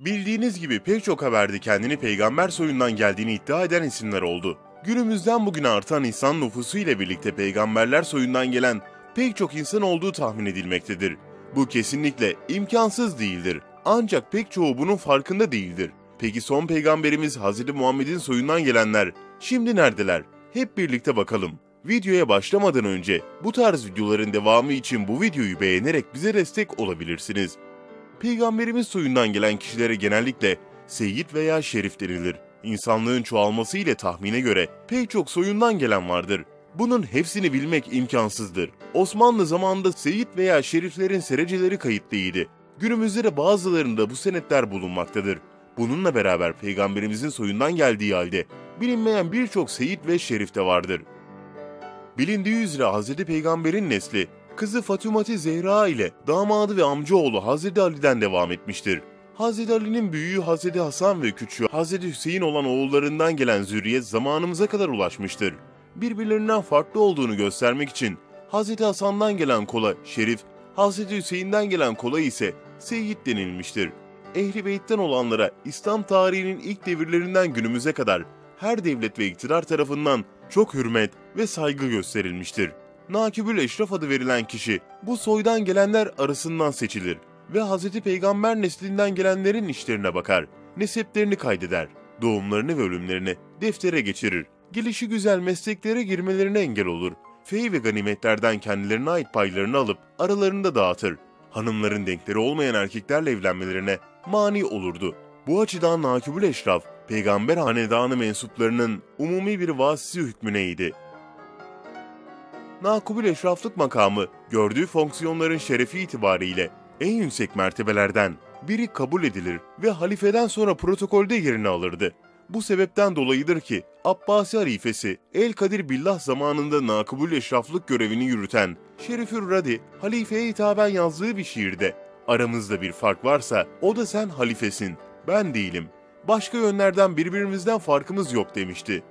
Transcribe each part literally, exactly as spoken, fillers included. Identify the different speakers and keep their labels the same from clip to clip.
Speaker 1: Bildiğiniz gibi pek çok haberde kendini peygamber soyundan geldiğini iddia eden isimler oldu. Günümüzden bugüne artan insan nüfusu ile birlikte peygamberler soyundan gelen pek çok insan olduğu tahmin edilmektedir. Bu kesinlikle imkansız değildir. Ancak pek çoğu bunun farkında değildir. Peki son peygamberimiz Hazreti Muhammed'in soyundan gelenler şimdi neredeler? Hep birlikte bakalım. Videoya başlamadan önce bu tarz videoların devamı için bu videoyu beğenerek bize destek olabilirsiniz. Peygamberimiz soyundan gelen kişilere genellikle seyyid veya şerif denilir. İnsanlığın çoğalması ile tahmine göre pek çok soyundan gelen vardır. Bunun hepsini bilmek imkansızdır. Osmanlı zamanında seyyid veya şeriflerin sereceleri kayıtlıydı. Günümüzde de bazılarında bu senetler bulunmaktadır. Bununla beraber peygamberimizin soyundan geldiği halde bilinmeyen birçok seyyid ve şerif de vardır. Bilindiği üzere Hazreti Peygamber'in nesli, kızı Fatıma-i Zehra ile damadı ve amcaoğlu Hazreti Ali'den devam etmiştir. Hazreti Ali'nin büyüğü Hazreti Hasan ve küçüğü Hazreti Hüseyin olan oğullarından gelen zürriyet zamanımıza kadar ulaşmıştır. Birbirlerinden farklı olduğunu göstermek için Hazreti Hasan'dan gelen kola şerif, Hazreti Hüseyin'den gelen kola ise seyyid denilmiştir. Ehl-i Beyt'ten olanlara İslam tarihinin ilk devirlerinden günümüze kadar her devlet ve iktidar tarafından çok hürmet ve saygı gösterilmiştir. Nakibül Eşraf adı verilen kişi bu soydan gelenler arasından seçilir ve Hazreti Peygamber neslinden gelenlerin işlerine bakar, neseplerini kaydeder, doğumlarını ve ölümlerini deftere geçirir, gelişi güzel mesleklere girmelerine engel olur, fey ve ganimetlerden kendilerine ait paylarını alıp aralarında dağıtır, hanımların denkleri olmayan erkeklerle evlenmelerine mani olurdu. Bu açıdan Nakibül Eşraf, Peygamber hanedanı mensuplarının umumi bir vasisi hükmüneydi. Nakibül Eşraflık makamı, gördüğü fonksiyonların şerefi itibariyle en yüksek mertebelerden biri kabul edilir ve halifeden sonra protokolde yerini alırdı. Bu sebepten dolayıdır ki Abbasi halifesi El-Kadir Billah zamanında Nakibül Eşraflık görevini yürüten Şerifür Radi, halifeye hitaben yazdığı bir şiirde "Aramızda bir fark varsa o da sen halifesin, ben değilim. Başka yönlerden birbirimizden farkımız yok" demişti.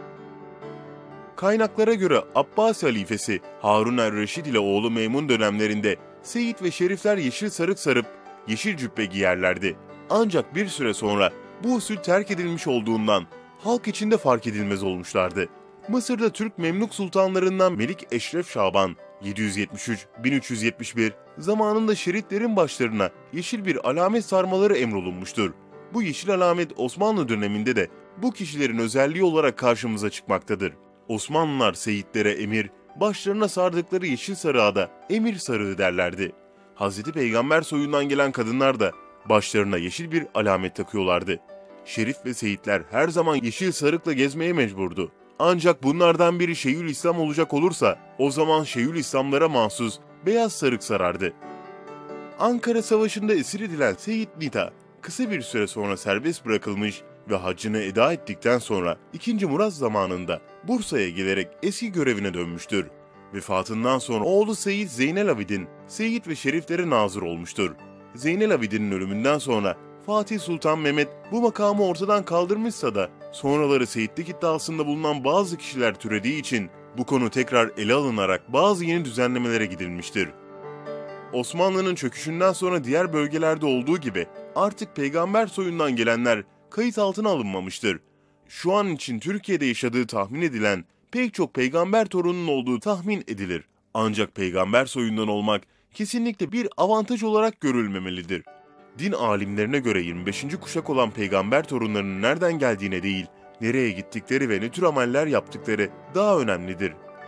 Speaker 1: Kaynaklara göre Abbasi halifesi Harun er-Reşid ile oğlu Memun dönemlerinde seyyid ve şerifler yeşil sarık sarıp yeşil cübbe giyerlerdi. Ancak bir süre sonra bu usul terk edilmiş olduğundan halk içinde fark edilmez olmuşlardı. Mısır'da Türk Memluk sultanlarından Melik Eşref Şaban yedi yüz yetmiş üç bin üç yüz yetmiş bir zamanında şeritlerin başlarına yeşil bir alamet sarmaları emrolunmuştur. Bu yeşil alamet Osmanlı döneminde de bu kişilerin özelliği olarak karşımıza çıkmaktadır. Osmanlılar seyyidlere emir, başlarına sardıkları yeşil sarığa da emir sarığı derlerdi. Hazreti Peygamber soyundan gelen kadınlar da başlarına yeşil bir alamet takıyorlardı. Şerif ve seyyidler her zaman yeşil sarıkla gezmeye mecburdu. Ancak bunlardan biri Şeyhülislam olacak olursa o zaman Şeyhülislamlara mahsus beyaz sarık sarardı. Ankara Savaşı'nda esir edilen Seyyid Nita kısa bir süre sonra serbest bırakılmış ve haccını eda ettikten sonra ikinci. Murat zamanında Bursa'ya gelerek eski görevine dönmüştür. Vefatından sonra oğlu Seyyid Zeynel Abidin, seyyid ve şeriflere nazır olmuştur. Zeynel Abidin'in ölümünden sonra Fatih Sultan Mehmet bu makamı ortadan kaldırmışsa da sonraları seyyidlik iddiasında bulunan bazı kişiler türediği için bu konu tekrar ele alınarak bazı yeni düzenlemelere gidilmiştir. Osmanlı'nın çöküşünden sonra diğer bölgelerde olduğu gibi artık peygamber soyundan gelenler kayıt altına alınmamıştır. Şu an için Türkiye'de yaşadığı tahmin edilen pek çok peygamber torununun olduğu tahmin edilir. Ancak peygamber soyundan olmak kesinlikle bir avantaj olarak görülmemelidir. Din alimlerine göre yirmi beşinci kuşak olan peygamber torunlarının nereden geldiğine değil, nereye gittikleri ve ne tür ameller yaptıkları daha önemlidir.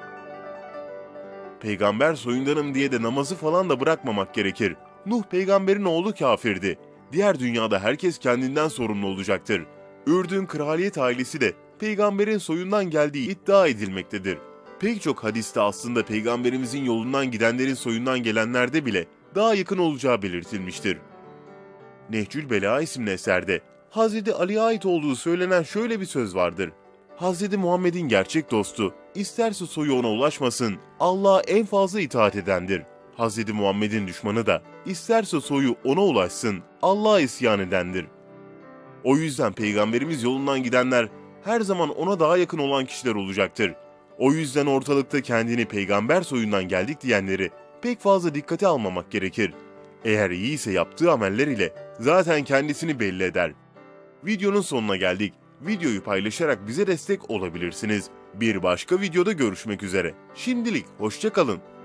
Speaker 1: Peygamber soyundanım diye de namazı falan da bırakmamak gerekir. Nuh peygamberin oğlu kafirdi. Diğer dünyada herkes kendinden sorumlu olacaktır. Ürdün kraliyet ailesi de peygamberin soyundan geldiği iddia edilmektedir. Pek çok hadiste aslında peygamberimizin yolundan gidenlerin soyundan gelenlerde bile daha yakın olacağı belirtilmiştir. Nehcül Bela isimli eserde Hazreti Ali'ye ait olduğu söylenen şöyle bir söz vardır. Hazreti Muhammed'in gerçek dostu, isterse soyu ona ulaşmasın, Allah'a en fazla itaat edendir. Hazreti Muhammed'in düşmanı da, isterse soyu ona ulaşsın, Allah'a isyan edendir. O yüzden Peygamberimiz yolundan gidenler her zaman ona daha yakın olan kişiler olacaktır. O yüzden ortalıkta kendini peygamber soyundan geldik diyenleri pek fazla dikkate almamak gerekir. Eğer iyi ise yaptığı ameller ile zaten kendisini belli eder. Videonun sonuna geldik. Videoyu paylaşarak bize destek olabilirsiniz. Bir başka videoda görüşmek üzere. Şimdilik hoşça kalın.